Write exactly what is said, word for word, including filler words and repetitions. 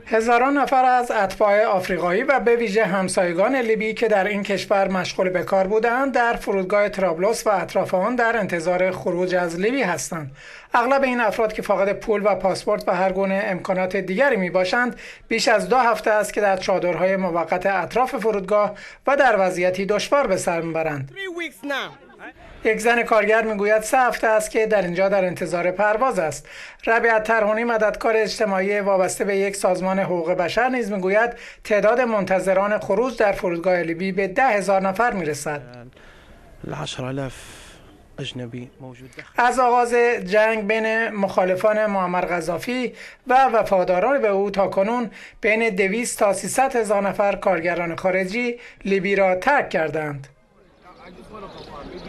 هزاران نفر از اتباع آفریقایی و به ویژه همسایگان لیبی که در این کشور مشغول به کار بودند در فرودگاه طرابلس و اطراف آن در انتظار خروج از لیبی هستند. اغلب این افراد که فاقد پول و پاسپورت و هر گونه امکانات دیگری می باشند بیش از دو هفته است که در چادرهای موقت اطراف فرودگاه و در وضعیتی دشوار به سر میبرند. یک زن کارگر میگوید سه هفته است که در اینجا در انتظار پرواز است. ربیعت ترهونی مددکار اجتماعی وابسته به یک سازمان حقوق بشر نیز میگوید تعداد منتظران خروج در فرودگاه لیبی به ده هزار نفر میرسد. از آغاز جنگ بین مخالفان معمر قذافی و وفاداران به او تا کنون بین دویست تا سیصد هزار نفر کارگران خارجی لیبی را ترک کردند.